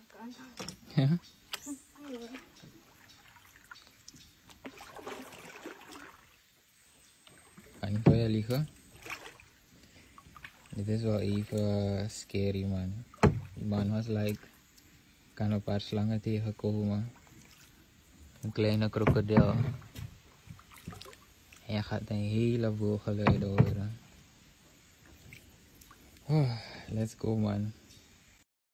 Ja? Ga niet voor je liegen. Dit is wel even scary, man. Die man was like, kan een paar slangen tegenkomen. Een kleine krokodil. En je gaat een heleboel geluiden horen. Oh, let's go, man.